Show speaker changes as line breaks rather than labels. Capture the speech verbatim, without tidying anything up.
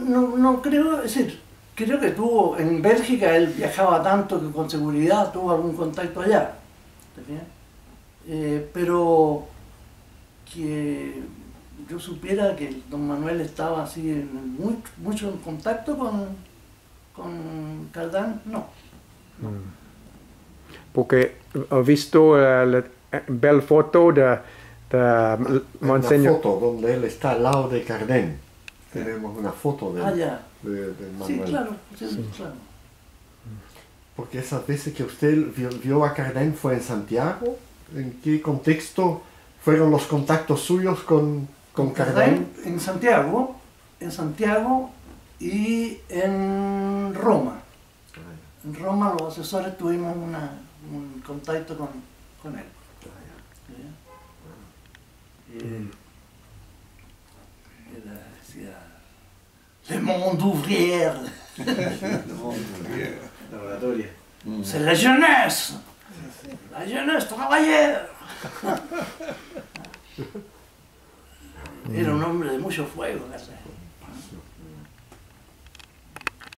no, no creo, es decir, creo que tuvo, en Bélgica él viajaba tanto que con seguridad tuvo algún contacto allá, ¿está bien? Eh, pero que yo supiera que don Manuel estaba así en muy, mucho en contacto con, con Cardán, no. no.
Porque he visto uh, la bella foto de, de Monseñor.
Una foto donde él está al lado de Cardán. Tenemos una foto de,
ah, ya.
de, de Manuel.
Sí, claro, sí, sí. claro.
Porque esas veces que usted vio, vio a Cardán fue en Santiago. ¿En qué contexto fueron los contactos suyos con, con Cardán?
En Santiago, en Santiago y en Roma. En Roma los asesores tuvimos una, un contacto con, con él. ¿Sí? Y él decía, Le monde ouvrier.
Le monde ouvrier.
La oratoria.
C'est la jeunesse. La jeunesse travailleur. Era un hombre de mucho fuego, ¿verdad?